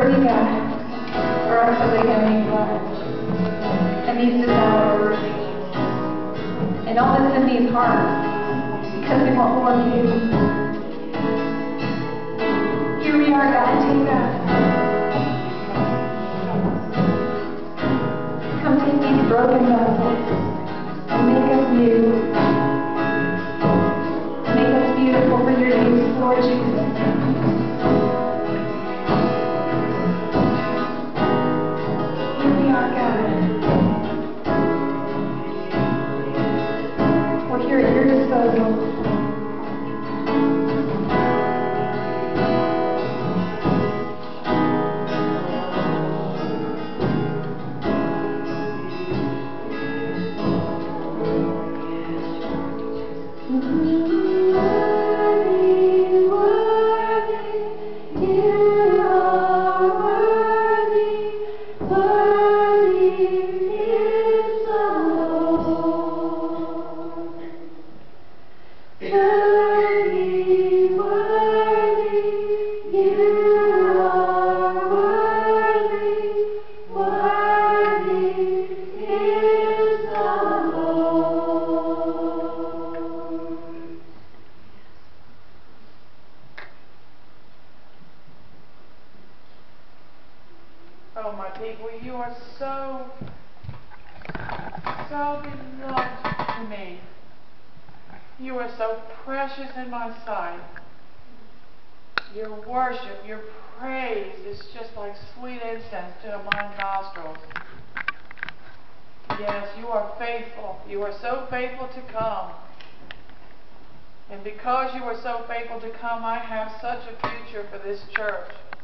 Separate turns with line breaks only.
worthy, God, for us to lay down in your blood. And these desires are worthy. And all that's in these hearts, because we want more of you. Here we are, God, take us. Come take these broken vessels and make us new. Make us beautiful for your use, Lord Jesus. Here we are, God. We're here at your disposal.
Oh, my people, you are so beloved to me. You are so precious in my sight. Your worship, your praise is just like sweet incense to my nostrils. Yes, you are faithful. You are so faithful to come. And because you are so faithful to come, I have such a future for this church.